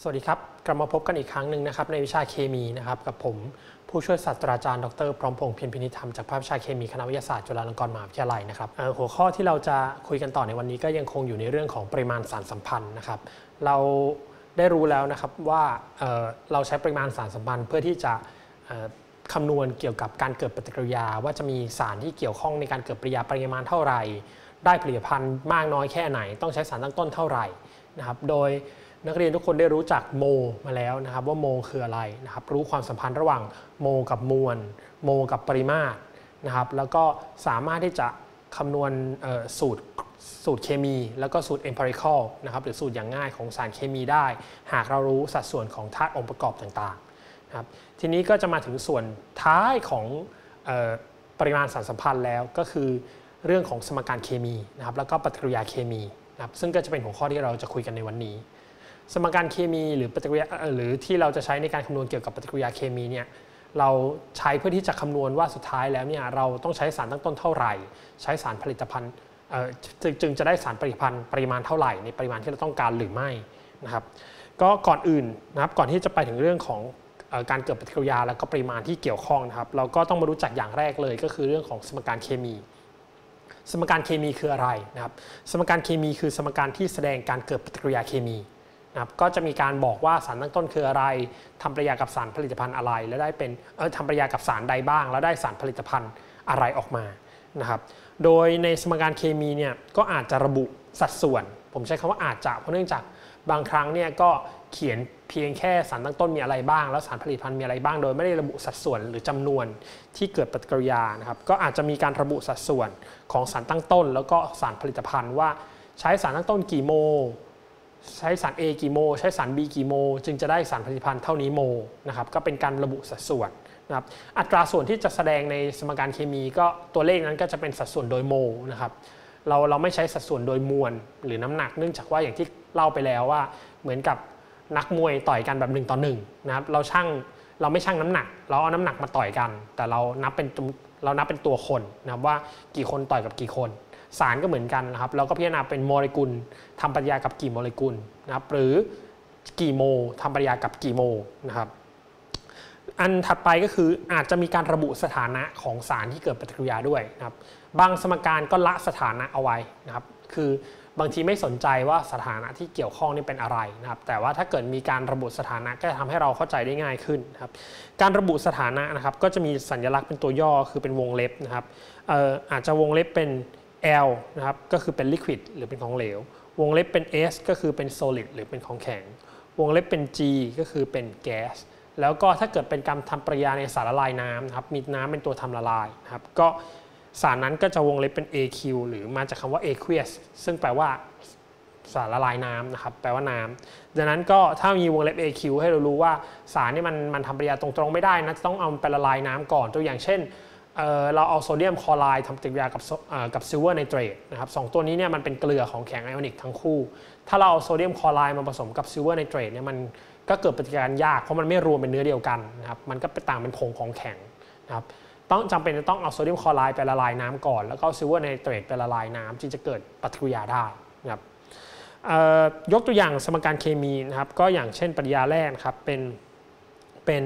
สวัสดีครับกลับมาพบกันอีกครั้งหนึ่งนะครับในวิชาเคมีนะครับกับผมผู้ช่วยศาสตราจารย์ดร.พร้อมพงษ์เพียรพินิจธรรมจากภาควิชาเคมีคณะวิทยาศาสตร์จุฬาลงกรณ์มหาวิทยาลัยนะครับหัวข้อที่เราจะคุยกันต่อในวันนี้ก็ยังคงอยู่ในเรื่องของปริมาณสารสัมพันธ์นะครับเราได้รู้แล้วนะครับว่าเราใช้ปริมาณสารสัมพันธ์เพื่อที่จะคำนวณเกี่ยวกับการเกิดปฏิกิริยาว่าจะมีสารที่เกี่ยวข้องในการเกิดปฏิกิริยาปริมาณเท่าไหร่ได้ผลิตภัณฑ์มากน้อยแค่ไหนต้องใช้สารตั้งต้นเท่าไหร่นะครับโดยนักเรียนทุกคนได้รู้จักโมมาแล้วนะครับว่าโมคืออะไรนะครับรู้ความสัมพันธ์ระหว่างโมกับมวลโมกับปริมาตรนะครับแล้วก็สามารถที่จะคำนวณสูตรเคมีแล้วก็สูตร empirical นะครับหรือสูตรอย่างง่ายของสารเคมีได้หากเรารู้สัดส่วนของธาตุองค์ประกอบต่างๆนะครับทีนี้ก็จะมาถึงส่วนท้ายของปริมาณสารสัมพันธ์แล้วก็คือเรื่องของสมการเคมีนะครับแล้วก็ปฏิกิริยาเคมีนะครับซึ่งก็จะเป็นหัวข้อที่เราจะคุยกันในวันนี้สมการเคมีหรือปฏิกิริยาหรือที่เราจะใช้ในการคำนวณเกี่ยวกับปฏิกิริยาเคมีเนี่ยเราใช้เพื่อที่จะคำนวณว่าสุดท้ายแล้วเนี่ยเราต้องใช้สารตั้งต้นเท่าไหร่ใช้สารผลิตภัณฑ์จึงจะได้สารผลิตภัณฑ์ปริมาณเท่าไหร่ในปริมาณที่เราต้องการหรือไม่นะครับก็ก่อนอื่นนะครับก่อนที่จะไปถึงเรื่องของการเกิดปฏิกิริยาและก็ปริมาณที่เกี่ยวข้องนะครับเราก็ต้องมารู้จักอย่างแรกเลยก็คือเรื่องของสมการเคมีสมการเคมีคืออะไรนะครับสมการเคมีคือสมการที่แสดงการเกิดปฏิกิริยาเคมีนะครับก็จะมีการบอกว่าสารตั้งต้นคืออะไรทำปฏิกิริยากับสารผลิตภัณฑ์อะไรแล้วได้เป็นทำปฏิกิริยากับสารใดบ้างแล้วได้สารผลิตภัณฑ์อะไรออกมานะครับโดยในสมการเคมีเนี่ยก็อาจจะระบุสัดส่วนผมใช้คำว่าอาจจะเพราะเนื่องจากบางครั้งเนี่ยก็เขียนเพียงแค่สารตั้งต้นมีอะไรบ้างแล้วสารผลิตภัณฑ์มีอะไรบ้างโดยไม่ได้ระบุสัดส่วนหรือจำนวนที่เกิดปฏิกิริยานะครับก็อาจจะมีการระบุสัดส่วนของสารตั้งต้นแล้วก็สารผลิตภัณฑ์ว่าใช้สารตั้งต้นกี่โมใช้สาร A กี่โมใช้สาร B กี่โมจึงจะได้สารผลิตภัณฑ์เท่านี้โมนะครับก็เป็นการระบุสัดส่วนนะครับอัตราส่วนที่จะแสดงในสมการเคมีก็ตัวเลขนั้นก็จะเป็นสัดส่วนโดยโมนะครับเราไม่ใช้สัดส่วนโดยมวลหรือน้ำหนักเนื่องจากว่าอย่างที่เล่าไปแล้วว่าเหมือนกับนักมวยต่อยกันแบบ1 ต่อ 1นะครับเราไม่ชั่งน้ำหนักเราเอาน้ำหนักมาต่อยกันแต่เรานับเป็นตัวคนนะครับว่ากี่คนต่อยกับกี่คนสารก็เหมือนกันนะครับเราก็พิจารณาเป็นโมเลกุลทำปฏิกิริยากับกี่โมเลกุลนะครับหรือกี่โมทำปฏิกิริยากับกี่โมนะครับอันถัดไปก็คืออาจจะมีการระบุสถานะของสารที่เกิดปฏิกิริยาด้วยนะครับบางสมการก็ละสถานะเอาไว้นะครับคือบางทีไม่สนใจว่าสถานะที่เกี่ยวข้องนี่เป็นอะไรนะครับแต่ว่าถ้าเกิดมีการระบุสถานะก็จะทำให้เราเข้าใจได้ง่ายขึ้นนะครับการระบุสถานะนะครับก็จะมีสัญลักษณ์เป็นตัวย่อคือเป็นวงเล็บนะครับอาจจะวงเล็บเป็น L นะครับก็คือเป็น liquid หรือเป็นของเหลววงเล็บเป็น S ก็คือเป็น solid หรือเป็นของแข็งวงเล็บเป็น G ก็คือเป็นแก๊สแล้วก็ถ้าเกิดเป็นการทำปฏิกิริยาในสารละลายน้ำนะครับมีน้ำเป็นตัวทำละลายนะครับก็สารนั้นก็จะวงเล็บเป็น AQ หรือมาจากคำว่า aqueous ซึ่งแปลว่าสารละลายน้ำนะครับแปลว่าน้ำดังนั้นก็ถ้ามีวงเล็บ AQ ให้เรารู้ว่าสารนี่มันทำปฏิกิริยาตรงๆไม่ได้นะต้องเอาไปละลายน้ำก่อนตัวอย่างเช่นเราเอาโซเดียมคลอไรด์ทำปฏิกิริยากับซิลเวอร์ไนเตรตนะครับ2ตัวนี้เนี่ยมันเป็นเกลือของแข็งไอออนิกทั้งคู่ถ้าเราเอาโซเดียมคลอไรด์มาผสมกับซิลเวอร์ไนเตรตเนี่ยมันก็เกิดปฏิกิริยายากเพราะมันไม่รวมเป็นเนื้อเดียวกันนะครับมันก็ต่างเป็นผงของแข็งนะครับต้องจำเป็นจะต้องเอาโซเดียมคลอไรด์ไปละลายน้ำก่อนแล้วก็ซิลเวอร์ไนเตรตไปละลายน้ำจึงจะเกิดปฏิกิริยาได้นะครับยกตัวอย่างสมการเคมีนะครับก็อย่างเช่นปฏิกิริยาแรกครับเป็น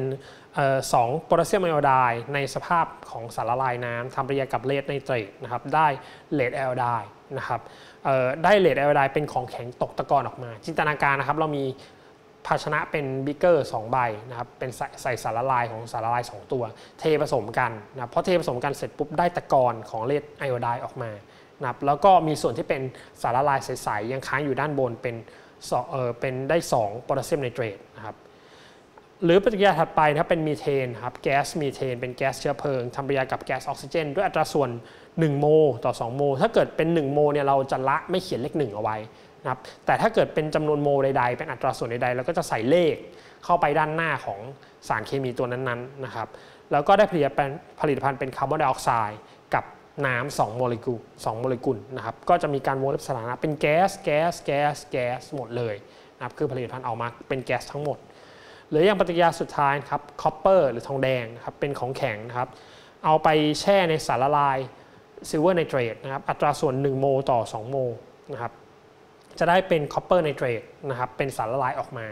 2 โพแทสเซียมไอโอไดด์ในสภาพของสารละลายน้ำทำปฏิกิริยากับเลดไนเตรตนะครับได้เลดไอโอไดด์นะครับได้เลดไอโอไดด์เป็นของแข็งตกตะกอนออกมาจินตนาการนะครับเรามีภาชนะเป็นบิกเกอร์2 ใบนะครับเป็นใส่สารละลายของสารละลาย2 ตัวเทผสมกันนะพอเทผสมกันเสร็จปุ๊บได้ตะกอนของเลดไอโอไดด์ออกมานะครับแล้วก็มีส่วนที่เป็นสารละลายใสๆยังค้างอยู่ด้านบนเป็นได้2 โพแทสเซียมไนเตรตนะครับหรือปฏิกิริยาถัดไปนะครับเป็นมีเทนครับแก๊สมีเทนเป็นแก๊สเชื้อเพลิงทำปฏิกิริยากับแก๊สออกซิเจนด้วยอัตราส่วน1 โมต่อ 2 โมถ้าเกิดเป็น1 โมเนี่ยเราจะละไม่เขียนเลข1เอาไว้นะครับแต่ถ้าเกิดเป็นจำนวนโมใดๆเป็นอัตราส่วนใดๆเราก็จะใส่เลขเข้าไปด้านหน้าของสารเคมีตัวนั้นๆนะครับแล้วก็ได้ผลิตภัณฑ์เป็นคาร์บอนไดออกไซด์กับน้ำ2 โมเลกุลนะครับก็จะมีการวงเล็บสถานะเป็นแก๊สหมดเลยนะครับคือผลิตภัณฑ์ออกมาเป็นแก๊สทั้งหมดหรืออย่างปฏิกิริยาสุดท้ายครับคอปเปอร์หรือทองแดงนะครับเป็นของแข็งนะครับเอาไปแช่ในสารละลายซิลเวอร์ไนเตรตนะครับอัตราส่วน1 โมต่อ 2 โมนะครับจะได้เป็นคอปเปอร์ไนเตรตนะครับเป็นสารละลายออกมา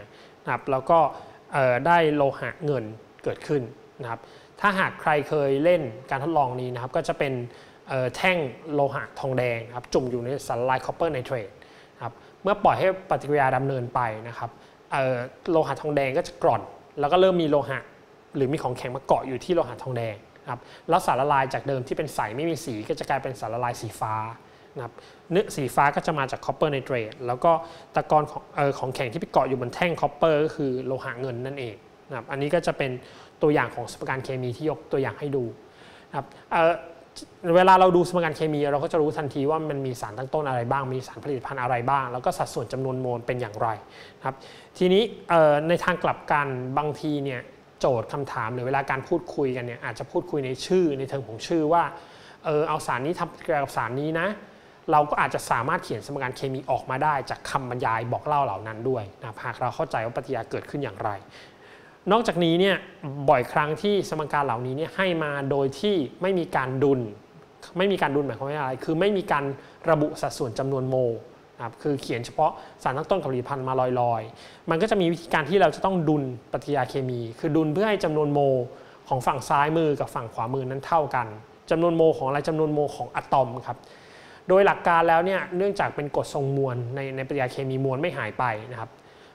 นะครับแล้วก็ได้โลหะเงินเกิดขึ้นนะครับถ้าหากใครเคยเล่นการทดลองนี้นะครับก็จะเป็นแท่งโลหะทองแดงครับจุ่มอยู่ในสารละลายคอปเปอร์ไนเตรตครับเมื่อปล่อยให้ปฏิกิริยาดำเนินไปนะครับโลหะทองแดงก็จะกร่อนแล้วก็เริ่มมีโลหะหรือมีของแข็งมาเกาะอยู่ที่โลหะทองแดงครับแล้วสารละลายจากเดิมที่เป็นใสไม่มีสีก็จะกลายเป็นสารละลายสีฟ้านะครับเนื้อสีฟ้าก็จะมาจากคอปเปอร์ไนเตรตแล้วก็ตะกอนของแข็งที่ไปเกาะอยู่บนแท่งคอปเปอร์ก็คือโลหะเงินนั่นเองนะครับอันนี้ก็จะเป็นตัวอย่างของสมการเคมีที่ยกตัวอย่างให้ดูนะครับเวลาเราดูสมการเคมีเราก็จะรู้ทันทีว่ามันมีสารตั้งต้นอะไรบ้างมีสารผลิตภัณฑ์อะไรบ้างแล้วก็สัดส่วนจำนวนโมลเป็นอย่างไรครับทีนี้ในทางกลับกันบางทีเนี่ยโจทย์คำถามหรือเวลาการพูดคุยกันเนี่ยอาจจะพูดคุยในชื่อในเทอมของชื่อว่าเอาสารนี้ทำปฏิกิริยากับสารนี้นะเราก็อาจจะสามารถเขียนสมการเคมีออกมาได้จากคำบรรยายบอกเล่าเหล่านั้นด้วยนะหากเราเข้าใจว่าปฏิกิริยาเกิดขึ้นอย่างไรนอกจากนี้เนี่ยบ่อยครั้งที่สมการเหล่านี้เนี่ยให้มาโดยที่ไม่มีการดุลหมายความว่าอะไรคือไม่มีการระบุสัดส่วนจำนวนโมลนะครับคือเขียนเฉพาะสารตั้งต้นกับผลิตภัณฑ์มาลอยๆมันก็จะมีวิธีการที่เราจะต้องดุลปฏิกิริยาเคมีคือดุลเพื่อให้จำนวนโมลของฝั่งซ้ายมือกับฝั่งขวามือนั้นเท่ากันจำนวนโมลของอะไรจำนวนโมลของอะตอมครับโดยหลักการแล้วเนี่ยเนื่องจากเป็นกฎทรงมวลในปฏิกิริยาเคมีมวลไม่หายไปนะครับ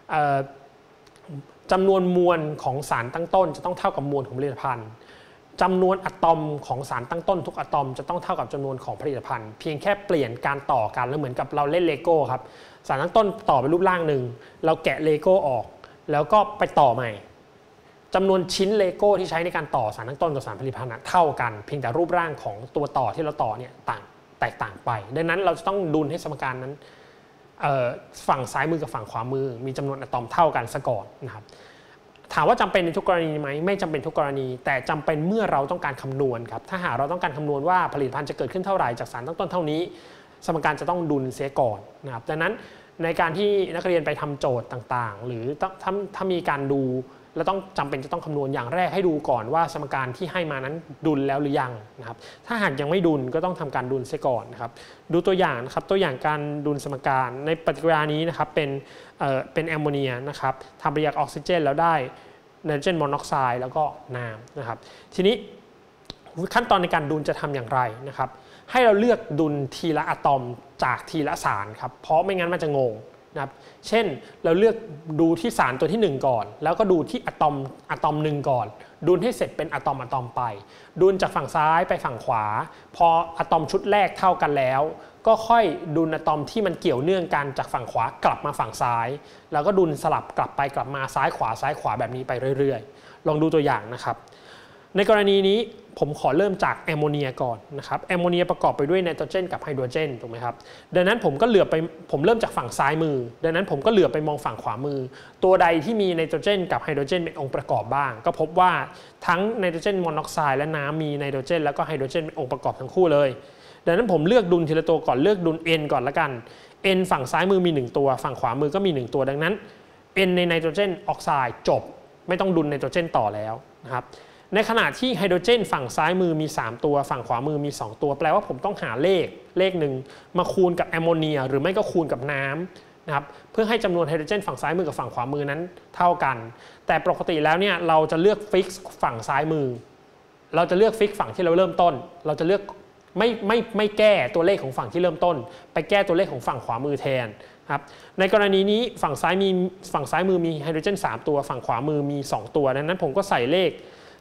จำนวนมวลของสารตั้งต้นจะต้องเท่ากับมวลของผลิตภัณฑ์จำนวนอะตอมของสารตั้งต้นทุกอะตอมจะต้องเท่ากับจำนวนของผลิตภัณฑ์เพียงแค่เปลี่ยนการต่อกันแล้วเหมือนกับเราเล่นเลโก้ครับสารตั้งต้นต่อเป็นรูปร่างหนึ่งเราแกะเลโก้ออกแล้วก็ไปต่อใหม่จำนวนชิ้นเลโก้ที่ใช้ในการต่อสารตั้งต้นกับสารผลิตภัณฑ์เท่ากันเพียงแต่รูปร่างของตัวต่อที่เราต่อเนี่ยแตกต่างไปดังนั้นเราจะต้องดุลให้สมการนั้นฝั่งซ้ายมือกับฝั่งขวามือมีจำนวนอะตอมเท่ากันซะก่อนนะครับถามว่าจำเป็นในทุกกรณีไหมไม่จำเป็นทุกกรณีแต่จำเป็นเมื่อเราต้องการคำนวณครับถ้าหากเราต้องการคำนวณว่าผลิตภัณฑ์จะเกิดขึ้นเท่าไหร่จากสารตั้งต้นเท่านี้สมการจะต้องดุลเสียก่อนนะครับดังนั้นในการที่นักเรียนไปทำโจทย์ต่างๆหรือถ้ามีการดูแล้วต้องจำเป็นจะต้องคำนวณอย่างแรกให้ดูก่อนว่าสมการที่ให้มานั้นดุลแล้วหรือยังนะครับถ้าหากยังไม่ดุลก็ต้องทำการดุลเสียก่อนนะครับดูตัวอย่างนะครับตัวอย่างการดุลสมการในปฏิกิริยานี้นะครับเป็นแอมโมเนียนะครับทำปฏิกิริยาออกซิเจนแล้วได้ไนโตรเจนมอนอกไซด์แล้วก็น้ำนะครับทีนี้ขั้นตอนในการดุลจะทำอย่างไรนะครับให้เราเลือกดุลทีละอะตอมจากทีละสารครับเพราะไม่งั้นมันจะงงนะครับเช่นเราเลือกดูที่สารตัวที่1ก่อนแล้วก็ดูที่อะตอมหนึ่งก่อนดุลให้เสร็จเป็นอะตอมไปดุลจากฝั่งซ้ายไปฝั่งขวาพออะตอมชุดแรกเท่ากันแล้วก็ค่อยดุลอะตอมที่มันเกี่ยวเนื่องกันจากฝั่งขวากลับมาฝั่งซ้ายแล้วก็ดุลสลับกลับไปกลับมาซ้ายขวาแบบนี้ไปเรื่อยๆลองดูตัวอย่างนะครับในกรณีนี้ผมขอเริ่มจากแอมโมเนียก่อนนะครับแอมโมเนียประกอบไปด้วยไนโตรเจนกับไฮโดรเจนถูกไหมครับดังนั้นผมเริ่มจากฝั่งซ้ายมือดังนั้นผมก็เหลือบไปมองฝั่งขวามือตัวใดที่มีไนโตรเจนกับไฮโดรเจนเป็นองค์ประกอบบ้างก็พบว่าทั้งไนโตรเจนมอนอกไซด์และน้ำมีไนโตรเจนแล้วก็ไฮโดรเจนเป็นองค์ประกอบทั้งคู่เลยดังนั้นผมเลือกดุลทีละตัวก่อนเลือกดุล N ก่อนละกัน N ฝั่งซ้ายมือมี1ตัวฝั่งขวามือก็มี1ตัวดังนั้น N ในไนโตรเจนออกไซด์จบไม่ต้องดุลไนโตรเจนต่อแล้วนะครับในขณะที่ไฮโดรเจนฝั่งซ้ายมือมี3ตัวฝั่งขวามือมี2ตัวแปลว่าผมต้องหาเลขหนึ่งมาคูณกับแอมโมเนียหรือไม่ก็คูณกับน้ำนะครับเพื่อให้จำนวนไฮโดรเจนฝั่งซ้ายมือกับฝั่งขวามือนั้นเท่ากันแต่ปกติแล้วเนี่ยเราจะเลือกฟิกซ์ฝั่งซ้ายมือเราจะเลือกฟิกฝั่งที่เราเริ่มต้นเราจะเลือกไม่แก้ตัวเลขของฝั่งที่เริ่มต้นไปแก้ตัวเลขของฝั่งขวามือแทนครับในกรณีนี้ฝั่งซ้ายมือมีไฮโดรเจน3ตัวฝั่งขวามือมี2ตัวดังนั้นผมก็ใส่เลข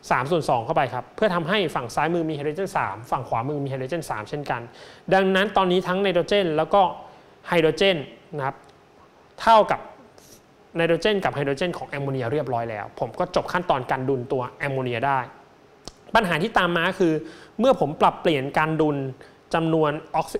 3/2เข้าไปครับเพื่อทำให้ฝั่งซ้ายมือมีไฮโดรเจน3ฝั่งขวามือมีไฮโดรเจน3เช่นกันดังนั้นตอนนี้ทั้งไนโตรเจนแล้วก็ไฮโดรเจนนะครับเท่ากับไนโตรเจนกับไฮโดรเจนของแอมโมเนียเรียบร้อยแล้วผมก็จบขั้นตอนการดุลตัวแอมโมเนียได้ปัญหาที่ตามมาคือเมื่อผมปรับเปลี่ยนการดุลจำนวน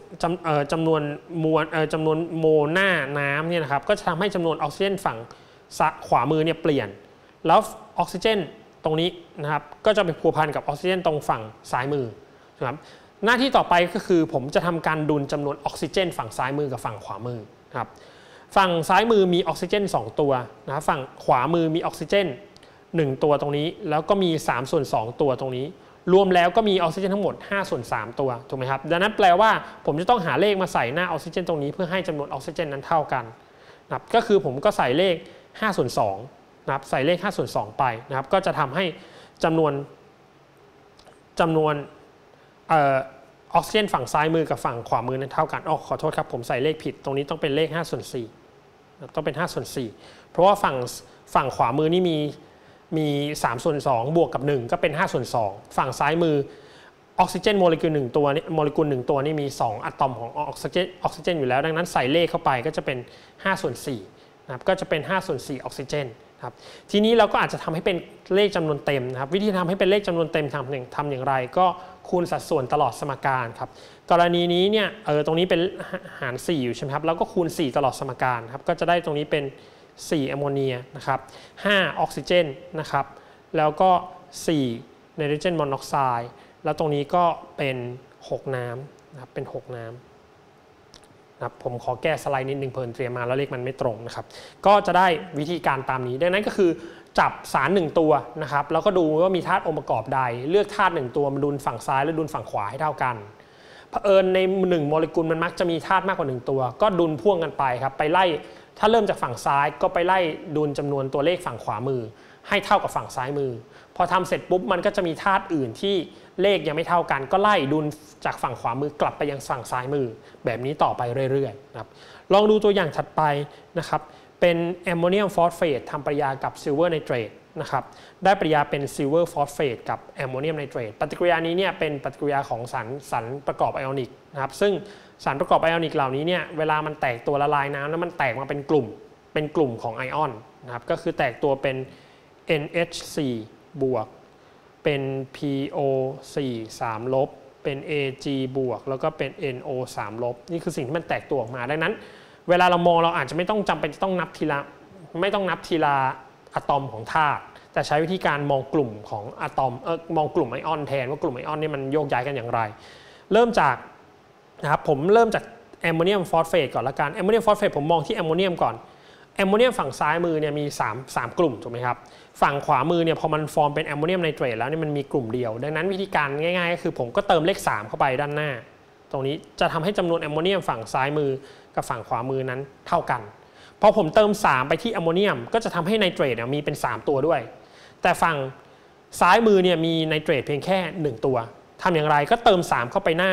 โมหน้าน้ำเนี่ยนะครับก็จะทำให้จำนวนออกซิเจนฝั่งขวามือเนี่ยเปลี่ยนแล้วออกซิเจนตรงนี้นะครับก็จะไปพัวพันกับออกซิเจนตรงฝั่งซ้ายมือนะครับหน้าที่ต่อไปก็คือผมจะทำการดุลจำนวนออกซิเจนฝั่งซ้ายมือกับฝั่งขวามือนะครับฝั่งซ้ายมือมีออกซิเจน2ตัวนะครับฝั่งขวามือมีออกซิเจน1ตัวตรงนี้แล้วก็มี3/2ตัวตรงนี้รวมแล้วก็มีออกซิเจนทั้งหมด5/3ตัวถูกไหมครับดังนั้นแปลว่าผมจะต้องหาเลขมาใส่หน้าออกซิเจนตรงนี้เพื่อให้จำนวนออกซิเจนนั้นเท่ากันนะครับก็คือผมก็ใส่เลข5/2 นะครับใส่เลข5/2ไปนะครับก็จะทำให้จำนวนออกซิเจนฝั่งซ้ายมือกับฝั่งขวามือนั้นเท่ากันขอโทษครับผมใส่เลขผิดตรงนี้ต้องเป็นเลข5/4ต้องเป็น5/4เพราะว่าฝั่งขวามือนี่มี3/2บวกกับ1ก็เป็น5/2ฝั่งซ้ายมือออกซิเจนโมเลกุล1ตัวนี่มี2อะตอมของออกซิเจนอยู่แล้วดังนั้นใส่เลขเข้าไปก็จะเป็น5/4นะครับก็จะเป็น5/4ออกซิเจนครับทีนี้เราก็อาจจะทำให้เป็นเลขจำนวนเต็มนะครับวิธีทำให้เป็นเลขจำนวนเต็มทำอย่างไรก็คูณสัดส่วนตลอดสมการครับกรณีนี้เนี่ยตรงนี้เป็นหาร4อยู่ใช่ไหมครับแล้วก็คูณ4ตลอดสมการครับก็จะได้ตรงนี้เป็น4แอมโมเนียนะครับ5ออกซิเจนนะครับแล้วก็4ไนโตรเจนมอนอกไซด์แล้วตรงนี้ก็เป็น6น้ำนะครับเป็น6น้ำนะครับผมขอแก้สไลด์นิดนึงเพิ่นเตรียมมาแล้วเลขมันไม่ตรงนะครับก็จะได้วิธีการตามนี้ดังนั้นก็คือจับสาร1ตัวนะครับแล้วก็ดูว่ามีธาตุองค์ประกอบใดเลือกธาตุ1ตัวมาดุลฝั่งซ้ายและดุลฝั่งขวาให้เท่ากันเผอิญใน1โมเลกุลมันมักจะมีธาตุมากกว่า1ตัวก็ดุลพ่วงกันไปครับไปไล่ถ้าเริ่มจากฝั่งซ้ายก็ไปไล่ดุลจำนวนตัวเลขฝั่งขวามือให้เท่ากับฝั่งซ้ายมือพอทำเสร็จปุ๊บมันก็จะมีธาตุอื่นที่เลขยังไม่เท่ากันก็ไล่ดุลจากฝั่งขวามือกลับไปยังฝั่งซ้ายมือแบบนี้ต่อไปเรื่อยๆนะครับลองดูตัวอย่างถัดไปนะครับเป็นแอมโมเนียมฟอสเฟตทำปฏิกิริยากับซิลเวอร์ไนเตรตนะครับได้ปฏิกิริยาเป็นซิลเวอร์ฟอสเฟตกับแอมโมเนียมไนเตรตปฏิกิริยานี้เนี่ยเป็นปฏิกิริยาของสารประกอบไอออนิกนะครับซึ่งสารประกอบไอออนิกเหล่านี้เนี่ยเวลามันแตกตัวละลายน้ำแล้วมันแตกมาเป็นกลุ่มของไอออนนะครับก็คือแตกตัวเป็น NH4 บวกเป็น PO4 3 ลบเป็น Ag บวกแล้วก็เป็น NO 3 ลบนี่คือสิ่งที่มันแตกตัวออกมาดังนั้นเวลาเรามองเราอาจจะไม่ต้องจำเป็นต้องนับทีละอะตอมของธาตุแต่ใช้วิธีการมองกลุ่มของอะตอมมองกลุ่มไอออนแทนว่ากลุ่มไอออนนี่มันโยกย้ายกันอย่างไรเริ่มจากนะครับผมเริ่มจากแอมโมเนียมฟอสเฟตก่อนละกันแอมโมเนียมฟอสเฟตผมมองที่แอมโมเนียมก่อนแอมโมเนียมฝั่งซ้ายมือเนี่ยมี3กลุ่มถูกไหมครับฝั่งขวามือเนี่ยพอมันฟอร์มเป็นแอมโมเนียมไนเตรตแล้วเนี่ยมันมีกลุ่มเดียวดังนั้นวิธีการง่ายๆก็คือผมก็เติมเลข3เข้าไปด้านหน้าตรงนี้จะทำให้จำนวนแอมโมเนียมฝั่งซ้ายมือกับฝั่งขวามือนั้นเท่ากันพอผมเติม3ไปที่แอมโมเนียมก็จะทำให้ไนเตรตมีเป็น3ตัวด้วยแต่ฝั่งซ้ายมือเนี่ยมีไนเตรตเพียงแค่1ตัวทำอย่างไรก็เติม3เข้าไปหน้า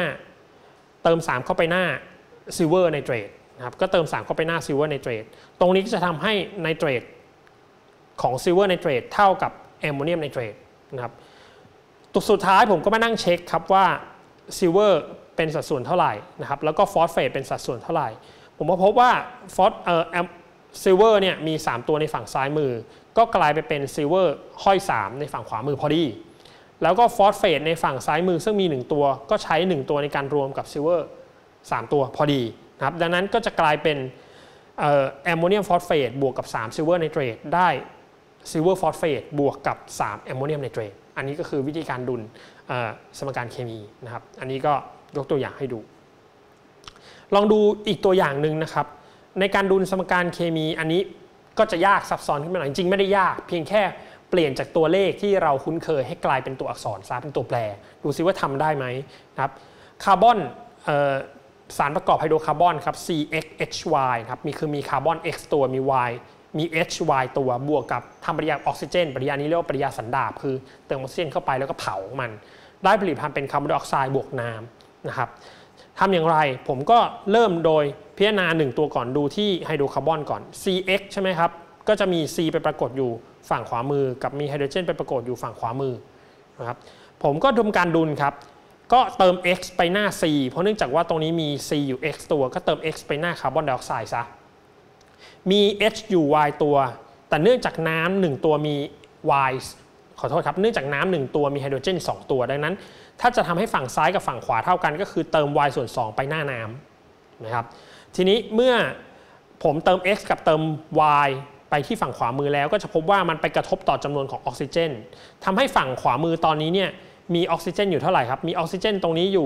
ซิลเวอร์ไนเตรตนะครับก็เติม3เข้าไปหน้าซิลเวอร์ไนเตรตตรงนี้ก็จะทำให้ไนเตรตของซิลเวอร์ไนเตรตเท่ากับแอมโมเนียมไนเตรตนะครับตัวสุดท้ายผมก็มานั่งเช็คครับว่าซิลเวอร์เป็นสัดส่วนเท่าไหร่นะครับแล้วก็ฟอสเฟตเป็นสัดส่วนเท่าไหร่ผมก็พบว่าซิลเวอร์เนี่ยมี3ตัวในฝั่งซ้ายมือก็กลายไปเป็นซิลเวอร์ห้อย3ในฝั่งขวามือพอดีแล้วก็ฟอสเฟตในฝั่งซ้ายมือซึ่งมี1ตัวก็ใช้1ตัวในการรวมกับซิลเวอร์3ตัวพอดีนะครับดังนั้นก็จะกลายเป็นแอมโมเนียมฟอสเฟตบวกกับ3ซิลเวอร์ไนเตรตได้ซิลเวอร์ฟอสเฟตบวกกับ3แอมโมเนียมไนเตรตอันนี้ก็คือวิธีการดุลสมการเคมีนะครับอันนี้ก็ยกตัวอย่างให้ดูลองดูอีกตัวอย่างหนึ่งนะครับในการดุลสมการเคมีอันนี้ก็จะยากซับซ้อนขึ้นมาหน่อยจริงไม่ได้ยากเพียงแค่เปลี่ยนจากตัวเลขที่เราคุ้นเคยให้กลายเป็นตัวอักษรซะเป็นตัวแปรดูซิว่าทำได้ไหมนะครับคาร์บอนสารประกอบไฮโดรคาร์บอนครับ CXHY ครับมีคาร์บอน X ตัวมี Y มี HY ตัวบวกกับทำปฏิกิริยาออกซิเจนปฏิกิริยานี้เรียกว่าปฏิกิริยาสันดาปคือเติมออกซิเจนเข้าไปแล้วก็เผามันได้ผลิตภัณฑ์เป็นคาร์บอนไดออกไซด์บวกน้ำนะครับทำอย่างไรผมก็เริ่มโดยพิจารณา1ตัวก่อนดูที่ไฮโดรคาร์บอนก่อน CX ใช่ไหมครับก็จะมี C ไปปรากฏอยู่ฝั่งขวามือกับมีไฮโดรเจนไปปรากฏอยู่ฝั่งขวามือนะครับผมก็ทำการดุลครับก็เติม x ไปหน้า c เพราะเนื่องจากว่าตรงนี้มี c อยู่ x ตัวก็เติม x ไปหน้าคาร์บอนไดออกไซด์ซะมี h อยู่ y ตัวแต่เนื่องจากน้ำ1ตัวมี y ขอโทษครับเนื่องจากน้ำ1ตัวมีไฮโดรเจน2ตัวดังนั้นถ้าจะทำให้ฝั่งซ้ายกับฝั่งขวาเท่ากันก็คือเติม y ส่วน2ไปหน้าน้ำนะครับทีนี้เมื่อผมเติม x กับเติม y ไปที่ฝั่งขวามือแล้วก็จะพบว่ามันไปกระทบต่อจำนวนของออกซิเจนทำให้ฝั่งขวามือตอนนี้เนี่ยมีออกซิเจนอยู่เท่าไหร่ครับมีออกซิเจนตรงนี้อยู่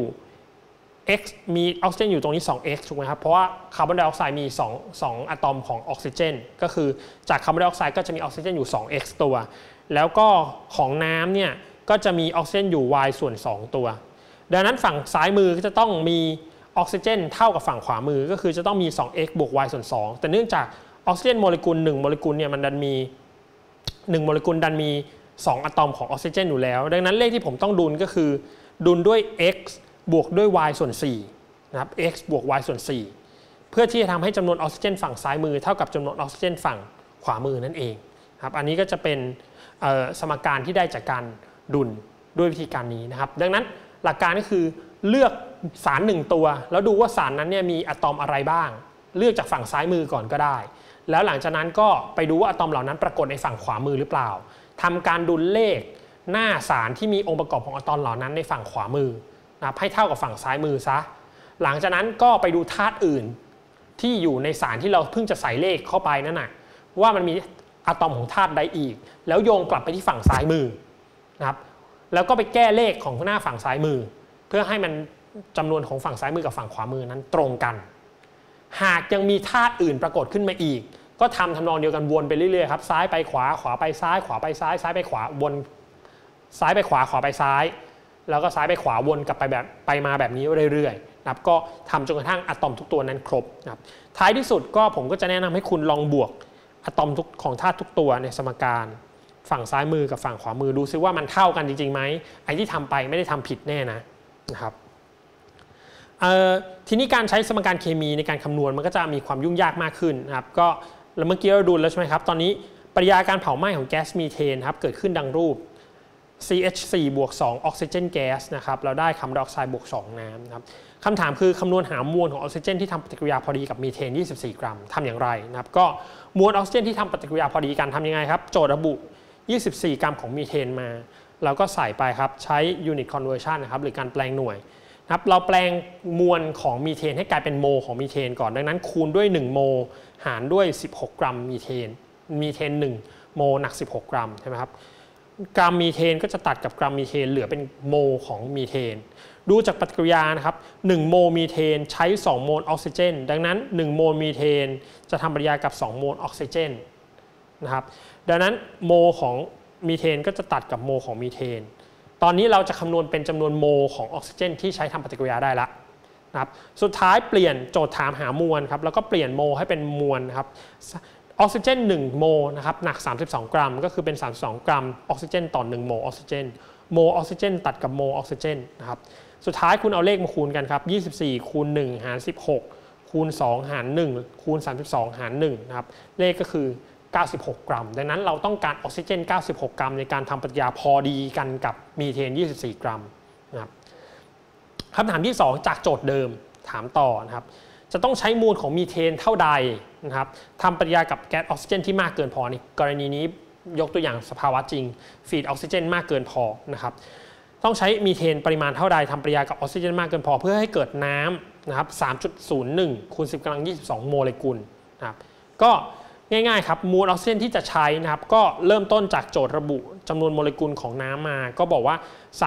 x มีออกซิเจนอยู่ตรงนี้ 2x ถูกไหมครับเพราะว่าคาร์บอนไดออกไซด์มี2อะตอมของออกซิเจนก็คือจากคาร์บอนไดออกไซด์ก็จะมีออกซิเจนอยู่ 2x ตัวแล้วก็ของน้ำเนี่ยก็จะมีออกซิเจนอยู่ y ส่วน2ตัวดังนั้นฝั่งซ้ายมือก็จะต้องมีออกซิเจนเท่ากับฝั่งขวามือก็คือจะต้องมี 2x บวก y ส่วน2แต่เนื่องจากออกซิเจนโมเลกุล1โมเลกุลเนี่ยมันดันมี 1โมเลกุลดันมี2อะตอมของออกซิเจนอยู่แล้วดังนั้นเลขที่ผมต้องดุลก็คือดุลด้วย x บวกด้วย y ส่วน4นะครับ x บวก y ส่วน4เพื่อที่จะทำให้จำนวนออกซิเจนฝั่งซ้ายมือเท่ากับจำนวนออกซิเจนฝั่งขวามือนั่นเองครับอันนี้ก็จะเป็นสมการที่ได้จากการดุลด้วยวิธีการนี้นะครับดังนั้นหลักการก็คือเลือกสาร1ตัวแล้วดูว่าสารนั้นเนี่ยมีอะตอมอะไรบ้างเลือกจากฝั่งซ้ายมือก่อนก็ได้แล้วหลังจากนั้นก็ไปดูว่าอะตอมเหล่านั้นปรากฏในฝั่งขวามือหรือเปล่าทำการดุลเลขหน้าสารที่มีองค์ประกอบของอะตอมเหล่านั้นในฝั่งขวามือนะครับให้เท่ากับฝั่งซ้ายมือซะหลังจากนั้นก็ไปดูธาตุอื่นที่อยู่ในสารที่เราเพิ่งจะใส่เลขเข้าไปนั่นน่ะว่ามันมีอะตอมของธาตุใดอีกแล้วโยงกลับไปที่ฝั่งซ้ายมือนะครับแล้วก็ไปแก้เลขของหน้าฝั่งซ้ายมือเพื่อให้มันจำนวนของฝั่งซ้ายมือกับฝั่งขวามือนั้นตรงกันหากยังมีธาตุอื่นปรากฏขึ้นมาอีกก็ทำนองเดียวกันวนไปเรื่อยๆครับซ้ายไปขวาขวาไปซ้ายขวาไปซ้ายซ้ายไปขวาวนซ้ายไปขวาขวาไปซ้ายแล้วก็ซ้ายไปขวาวนกลับไปแบบไปมาแบบนี้เรื่อยๆนะครับก็ทำจนกระทั่งอะตอมทุกตัวนั้นครบนะครับท้ายที่สุดก็ผมก็จะแนะนำให้คุณลองบวกอะตอมของธาตุทุกตัวในสมการฝั่งซ้ายมือกับฝั่งขวามือดูซิว่ามันเท่ากันจริงๆไหมไอ้ที่ทำไปไม่ได้ทำผิดแน่นะครับทีนี้การใช้สมการเคมีในการคำนวณมันก็จะมีความยุ่งยากมากขึ้นนะครับก็แล้วเมื่อกี้เราดูแล้วใช่ไหมครับตอนนี้ปฏิกิริยาการเผาไหม้ของแก๊สมีเทนครับเกิดขึ้นดังรูป CH4 บวก2ออกซิเจนแก๊สนะครับเราได้คาร์บอนไดออกไซด์บวก2น้ำนะครับคำถามคือคำนวณหามวลของออกซิเจนที่ทำปฏิกิริยาพอดีกับมีเทน24 กรัมทำอย่างไรนะครับก็มวลออกซิเจนที่ทำปฏิกิริยาพอดีกันทำยังไงครับโจทย์ระบุ24 กรัมของมีเทนมาเราก็ใส่ไปครับใช้ unit conversion นะครับหรือการแปลงหน่วยครับเราแปลงมวลของมีเทนให้กลายเป็นโมของมีเทนก่อนดังนั้นคูณด้วย1โมหารด้วย16 กรัมมีเทน1โมหนัก16 กรัมใช่ไหมครับกรัมมีเทนก็จะตัดกับกรัมมีเทนเหลือเป็นโมของมีเทนดูจากปฏิกิริยานะครับ1โมมีเทนใช้2โมลออกซิเจนดังนั้น1โมลมีเทนจะทำปฏิกิริยากับ2โมลออกซิเจนนะครับดังนั้นโมของมีเทนก็จะตัดกับโมของมีเทนตอนนี้เราจะคำนวณเป็นจำนวนโมของออกซิเจนที่ใช้ทำปฏิกิริยาได้ละนะครับสุดท้ายเปลี่ยนโจทย์ถามหามวลครับแล้วก็เปลี่ยนโมให้เป็นมวลครับออกซิเจน1โมนะครับหนัก32 กรัมก็คือเป็น32 กรัมออกซิเจนต่อ1โมออกซิเจนโมออกซิเจนตัดกับโมออกซิเจนนะครับสุดท้ายคุณเอาเลขมาคูณกันครับ24คูณ1หาร16คูณ2หาร1คูณ32หาร1นะครับเลขก็คือ96 กรัมดังนั้นเราต้องการออกซิเจน96 กรัมในการทำปฏิกิริยาพอดีกันกับมีเทน24 กรัมนะครับคำถามที่2จากโจทย์เดิมถามต่อนะครับจะต้องใช้มวลของมีเทนเท่าใดนะครับทำปฏิกิริยากับแก๊สออกซิเจนที่มากเกินพอในกรณีนี้ยกตัวอย่างสภาวะจริงฟีดออกซิเจนมากเกินพอนะครับต้องใช้มีเทนปริมาณเท่าใดทำปฏิกิริยากับออกซิเจนมากเกินพอเพื่อให้เกิดน้ำนะครับ 3.01 คูณ 10 กำลัง 22 โมเลกุลนะครับก็ง่ายๆครับมวลออกซิเจนที่จะใช้นะครับก็เริ่มต้นจากโจทย์ระบุจำนวนโมเลกุลของน้ำมาก็บอกว่า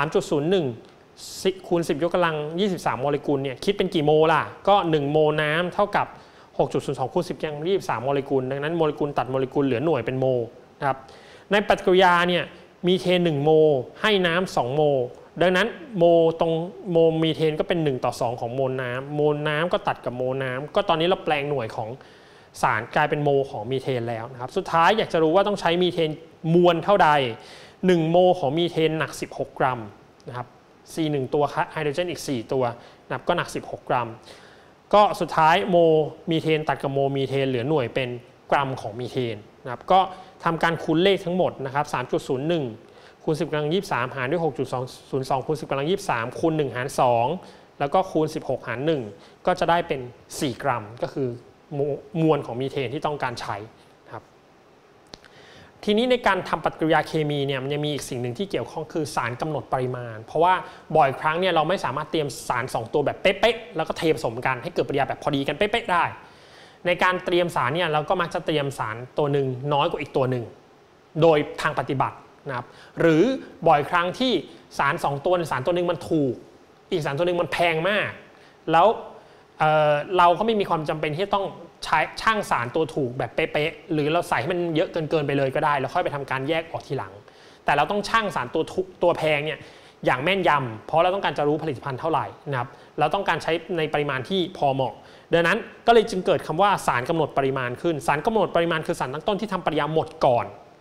3.01 คูณ 10 ยกกำลัง 23 โมเลกุลเนี่ยคิดเป็นกี่โมล่ะก็1โมน้ำเท่ากับ 6.02 คูณ 10 กำลัง 23 โมเลกุลดังนั้นโมเลกุลตัดโมเลกุลเหลือหน่วยเป็นโมนะครับในปฏิกิริยาเนี่ยมีเทน1โมให้น้ำ2โมดังนั้นโมตรงโมมีเทนก็เป็น1 ต่อ 2ของโมลน้ำก็ตัดกับโมน้ำก็ตอนนี้เราแปลงหน่วยของสารกลายเป็นโมของมีเทนแล้วนะครับสุดท้ายอยากจะรู้ว่าต้องใช้มีเทนมวลเท่าใด1โมของมีเทนหนัก16 กรัมนะครับC1 ตัวไฮโดรเจนอีก4ตัวนะครับก็หนัก16 กรัมก็สุดท้ายโมมีเทนตัดกับโมมีเทนเหลือหน่วยเป็นกรัมของมีเทนนะครับก็ทำการคูณเลขทั้งหมดนะครับ 3.01 คูณ 10 กำลัง 23 หารด้วย 6.2 คูณ 10 กำลัง 23 คูณ 1 หาร 2 แล้วก็คูณ 16 หาร 1 ก็จะได้เป็น 4 กรัมก็คือมวลของมีเทนที่ต้องการใช้ครับทีนี้ในการทำปฏิกิริยาเคมีเนี่ยมันยังมีอีกสิ่งหนึ่งที่เกี่ยวข้องคือสารกำหนดปริมาณเพราะว่าบ่อยครั้งเนี่ยเราไม่สามารถเตรียมสาร2ตัวแบบเป๊ะๆแล้วก็เทผสมกันให้เกิดปฏิกิริยาแบบพอดีกันเป๊ะๆได้ในการเตรียมสารเนี่ยเราก็มักจะเตรียมสารตัวหนึ่งน้อยกว่าอีกตัวหนึ่งโดยทางปฏิบัตินะครับหรือบ่อยครั้งที่สาร2ตัวสารตัวหนึ่งมันถูกอีกสารตัวหนึ่งมันแพงมากแล้วเราก็ไม่มีความจำเป็นที่ต้องใช้ช่างสารตัวถูกแบบเป๊ะๆหรือเราใส่ให้มันเยอะเกินไปเลยก็ได้แล้วค่อยไปทำการแยกออกทีหลังแต่เราต้องช่างสารตัวแพงเนี่ยอย่างแม่นยำเพราะเราต้องการจะรู้ผลิตภัณฑ์เท่าไหร่นะครับเราต้องการใช้ในปริมาณที่พอเหมาะดังนั้นก็เลยจึงเกิดคำว่าสารกำหนดปริมาณขึ้นสารกำหนดปริมาณคือสารตั้งต้นที่ทำปฏิกิริยาหมดก่อน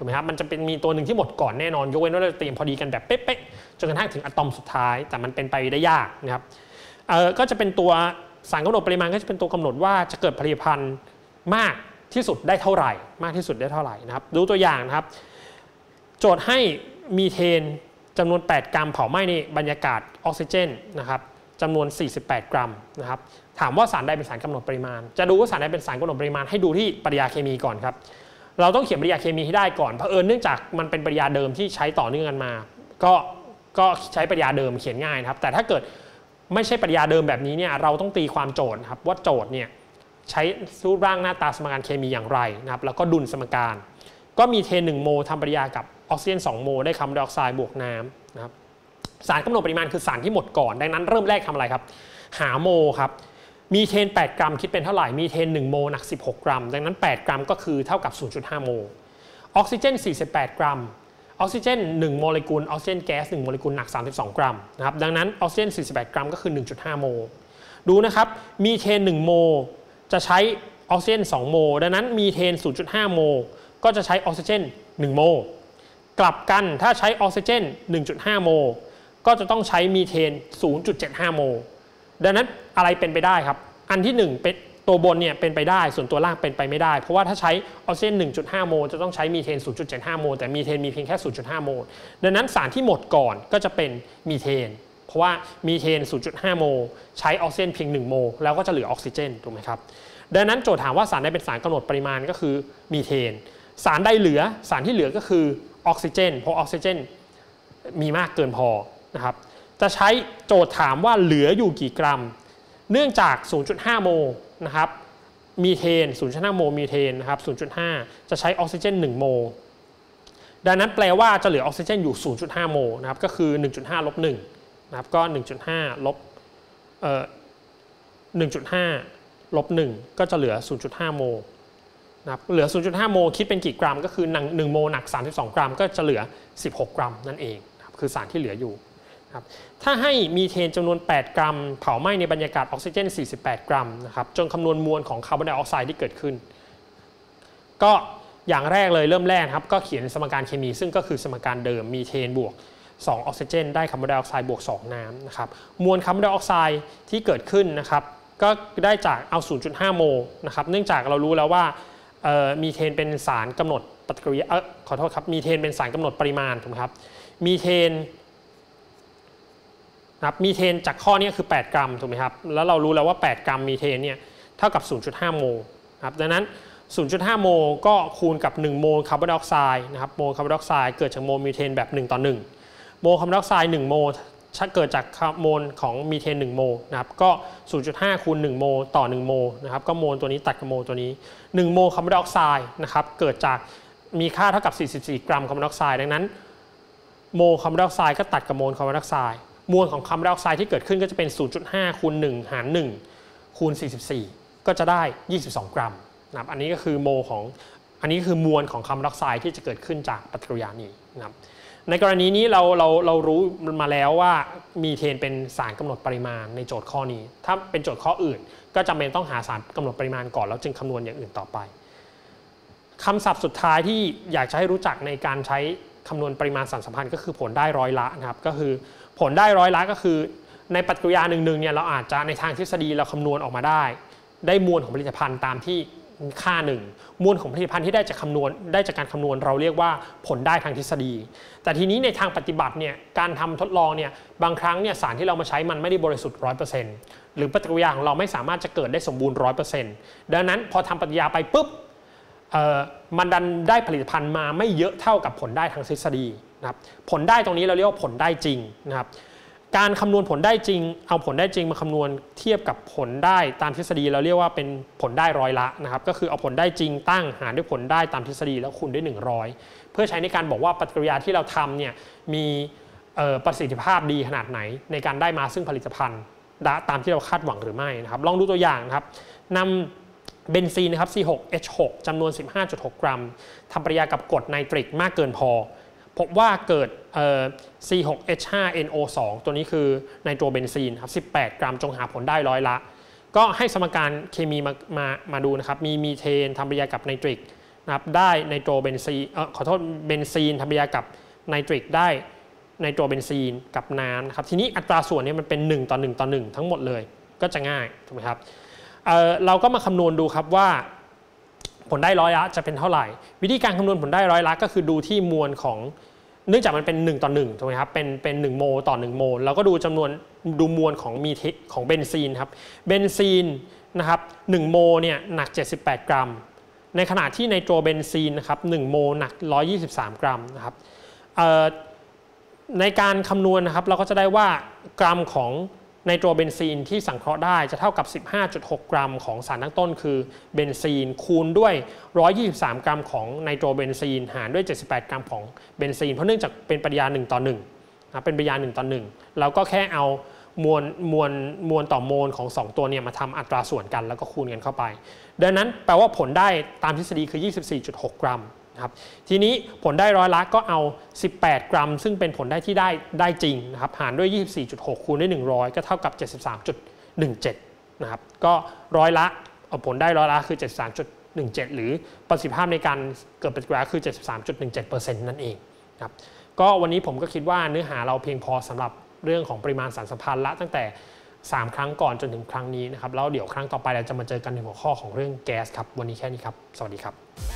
ถูกไหมครับมันจะเป็นมีตัวหนึ่งที่หมดก่อนแน่นอนยกเว้นว่าเราเตรียมพอดีกันแบบเป๊ะๆจนกระทั่งถึงอะตอมสุดท้ายแต่มันเป็นไปได้ยากนะครับก็จะเป็นตัวสารกำหนดปริมาณก็จะเป็นตัวกำหนดว่าจะเกิดผลิตภัณฑ์มากที่สุดได้เท่าไหร่มากที่สุดได้เท่าไหร่นะครับดูตัวอย่างนะครับโจทย์ให้มีเทนจำนวน8 กรัมเผาไหม้ในบรรยากาศออกซิเจนนะครับจำนวน48 กรัมนะครับถามว่าสารใดเป็นสารกำหนดปริมาณจะดูว่าสารใดเป็นสารกำหนดปริมาณให้ดูที่ปฏิกิริยาเคมีก่อนครับเราต้องเขียนปฏิกิริยาเคมีให้ได้ก่อนเผอิญเนื่องจากมันเป็นปฏิกิริยาเดิมที่ใช้ต่อเนื่องกันมาก็ใช้ปฏิกิริยาเดิมเขียนง่ายนะครับแต่ถ้าเกิดไม่ใช่ปฏิกิริยาเดิมแบบนี้เนี่ยเราต้องตีความโจทย์ครับว่าโจทย์เนี่ยใช้รูปร่างหน้าตาสมการเคมีอย่างไรนะครับแล้วก็ดุลสมการก็มีเทน1 โมลทำปฏิกิริยากับออกซิเจน2 โมลได้คาร์บอนไดออกไซด์บวกน้ำนะครับสารกำหนดปริมาณคือสารที่หมดก่อนดังนั้นเริ่มแรกทำอะไรครับหาโมลครับมีเทน8 กรัมคิดเป็นเท่าไหร่มีเทน1 โมลหนัก16 กรัมดังนั้น8 กรัมก็คือเท่ากับ 0.5 โมลออกซิเจน48 กรัมออกซิเจน1 โมเลกุลออกซิเจนแก๊ส1 โมเลกุลหนัก32 กรัมนะครับดังนั้นออกซิเจน48 กรัมก็คือ 1.5 โมลดูนะครับมีเทน1 โมลจะใช้ออกซิเจน2 โมลดังนั้นมีเทน 0.5 โมลก็จะใช้ออกซิเจน1 โมลกลับกันถ้าใช้ออกซิเจน 1.5 โมลก็จะต้องใช้มีเทน 0.75 โมลดังนั้นอะไรเป็นไปได้ครับอันที่1เป็นตัวบนเนี่ยเป็นไปได้ส่วนตัวล่างเป็นไปไม่ได้เพราะว่าถ้าใช้ออกซิเจน 1.5 โมลจะต้องใช้มีเทน 0.75 โมลแต่มีเทนมีเพียงแค่ 0.5 โมลดังนั้นสารที่หมดก่อนก็จะเป็นมีเทนเพราะว่ามีเทน 0.5 โมลใช้ออกซิเจนเพียง1 โมลแล้วก็จะเหลือออกซิเจนถูกไหมครับดังนั้นโจทย์ถามว่าสารใดเป็นสารกำหนดปริมาณก็คือมีเทนสารใดเหลือสารที่เหลือก็คือออกซิเจนเพราะออกซิเจนมีมากเกินพอนะครับจะใช้โจทย์ถามว่าเหลืออยู่กี่กรัมเนื่องจาก 0.5 โมลนะครับมีเทน 0.5 โมลมีเทนนะครับ 0.5 จะใช้ออกซิเจน1 โมลดังนั้นแปลว่าจะเหลือออกซิเจนอยู่ 0.5 โมลนะครับก็คือ 1.5 ลบ 1นะครับก็ 1.5 ลบ1.5 ลบ 1ก็จะเหลือ 0.5 โมลนะครับเหลือ 0.5 โมลคิดเป็นกี่กรัมก็คือ1 โมลหนัก32 กรัมก็จะเหลือ16 กรัมนั่นเองนะครับคือสารที่เหลืออยู่ถ้าให้มีเทนจำนวน8 กรัมเผาไหม้ในบรรยากาศออกซิเจน48 กรัมนะครับจนคำนวณมวลของคาร์บอนไดออกไซด์ที่เกิดขึ้นก็อย่างแรกเลยเริ่มแรกครับก็เขียนสมการเคมีซึ่งก็คือสมการเดิมมีเทนบวก2 ออกซิเจนได้คาร์บอนไดออกไซด์บวก2 น้ำนะครับมวลคาร์บอนไดออกไซด์ที่เกิดขึ้นนะครับก็ได้จากเอา 0.5 โมลนะครับเนื่องจากเรารู้แล้วว่ามีเทนเป็นสารกำหนดปฏิกิริยาขอโทษครับมีเทนเป็นสารกำหนดปริมาณถูกไหมครับมีเทนมีเทนจากข้อนี้คือ8 กรัมถูกไหมครับแล้วเรารู้แล้วว่า8 กรัมมีเทนเนี่ยเท่ากับ 0.5 โมลครับดังนั้น 0.5 โมลก็คูณกับ1 โมลคาร์บอนไดออกไซด์นะครับโมลคาร์บอนไดออกไซด์เกิดจากโมลมีเทนแบบ1 ต่อ 1โมลคาร์บอนไดออกไซด์1 โมลเกิดจากโมลของมีเทน1 โมลนะครับก็ 0.5 คูณ1 โมลต่อ1 โมลนะครับก็โมลตัวนี้ตัดกับโมลตัวนี้1 โมลคาร์บอนไดออกไซด์นะครับเกิดจากมีค่าเท่ากับ44 กรัมคาร์บอนไดออกไซด์ดังนั้นโมลคาร์บอนไดออกไซด์ก็ตัดกับโมลคาร์บอนไดออกไซด์มวลของคาร์บอนไดออกไซด์ที่เกิดขึ้นก็จะเป็น 0.5 คูณ 1 หาร 1 คูณ 44 ก็จะได้ 22 กรัมนะครับอันนี้ก็คือโมลของอันนี้คือมวลของคาร์บอนไดออกไซด์ที่จะเกิดขึ้นจากปฏิกิริยานี้นะครับในกรณีนี้เรารู้มาแล้วว่ามีเทนเป็นสารกำหนดปริมาณในโจทย์ข้อนี้ถ้าเป็นโจทย์ข้ออื่นก็จำเป็นต้องหาสารกำหนดปริมาณก่อนแล้วจึงคำนวณอย่างอื่นต่อไปคำศัพท์สุดท้ายที่อยากจะให้รู้จักในการใช้คำนวณปริมาณสารสัมพันธ์ก็คือผลได้ร้อยละนะครับก็คือผลได้ร้อยละก็คือในปฏิกิริยาหนึ่งเนี่ยเราอาจจะในทางทฤษฎีเราคำนวณออกมาได้มวลของผลิตภัณฑ์ตามที่ค่าหนึ่งมวลของผลิตภัณฑ์ที่ได้จากการคำนวณเราเรียกว่าผลได้ทางทฤษฎีแต่ทีนี้ในทางปฏิบัติเนี่ยการทำทดลองเนี่ยบางครั้งเนี่ยสารที่เรามาใช้มันไม่ได้บริสุทธิ์ 100% หรือปฏิกิริยาของเราไม่สามารถจะเกิดได้สมบูรณ์ 100% ดังนั้นพอทำปฏิกิริยาไปปุ๊บมันดันได้ผลิตภัณฑ์มาไม่เยอะเท่ากับผลได้ทางทฤษฎีนะครับผลได้ตรงนี้เราเรียกว่าผลได้จริงนะครับการคำนวณผลได้จริงเอาผลได้จริงมาคำนวณเทียบกับผลได้ตามทฤษฎีเราเรียกว่าเป็นผลได้ร้อยละนะครับก็คือเอาผลได้จริงตั้งหารด้วยผลได้ตามทฤษฎีแล้วคูณด้วย100เพื่อใช้ในการบอกว่าปฏิกิริยาที่เราทำเนี่ยมีประสิทธิภาพดีขนาดไหนในการได้มาซึ่งผลิตภัณฑ์ตามที่เราคาดหวังหรือไม่นะครับลองดูตัวอย่างนะครับนำเบนซีนนะครับ C6H6 จำนวน 15.6 กรัมทำปฏิกิริยากับกรดไนตริกมากเกินพอพบว่าเกิดC6H5NO2 ตัวนี้คือไนโตรเบนซีนครับ18 กรัมจงหาผลได้ร้อยละก็ให้สมการเคมีมาดูนะครับมีมีเทนทำปฏิกิริยากับไนตริกนะครับได้ไนโตรเบนซีนขอโทษเบนซีนทำปฏิกิริยากับไนตริกได้ไนโตรเบนซีนกับน้ำนะครับทีนี้อัตราส่วนนี้มันเป็น1:1:1ทั้งหมดเลยก็จะง่ายถูกไหมครับเราก็มาคำนวณดูครับว่าผลได้ร้อยละจะเป็นเท่าไหร่วิธีการคำนวณผลได้ร้อยละก็คือดูที่มวลของเนื่องจากมันเป็น1:1ถูกไหมครับเป็น1โมลต่อ1โมลเราก็ดูจำนวนดูมวลของของเบนซีนครับเบนซีนนะครับ1โมลเนี่ยหนัก78กรัมในขณะที่ไนโตรเบนซีนนะครับ1โมลหนัก123กรัมนะครับในการคำนวณนะครับเราก็จะได้ว่ากรัมของไนโตรเบนซีนที่สังเคราะห์ได้จะเท่ากับ 15.6 กรัมของสารตั้งต้นคือเบนซีนคูณด้วย123กรัมของไนโตรเบนซีนหารด้วย78กรัมของเบนซีนเพราะเนื่องจากเป็นปฏิกิริยา1:1นะเป็นปฏิกิริยา1:1เราก็แค่เอามวลต่อโมลของ2ตัวเนี่ยมาทำอัตราส่วนกันแล้วก็คูณกันเข้าไปดังนั้นแปลว่าผลได้ตามทฤษฎีคือ 24.6 กรัมนะครับทีนี้ผลได้ร้อยละก็เอา18กรัมซึ่งเป็นผลได้ที่ได้จริงนะครับหารด้วย 24.6 คูณด้วย100ก็เท่ากับ 73.17 นะครับก็ร้อยละผลได้ร้อยละคือ 73.17 หรือประสิทธิภาพในการเกิดปฏิกิริยาคือ 73.17% นั่นเองครับก็วันนี้ผมก็คิดว่าเนื้อหาเราเพียงพอสำหรับเรื่องของปริมาณสารสัมพันธ์ละตั้งแต่3ครั้งก่อนจนถึงครั้งนี้นะครับแล้วเดี๋ยวครั้งต่อไปเราจะมาเจอกันในหัวข้อของเรื่องแก๊สครับวันนี้แค่นี้ครับสวัสดีครับ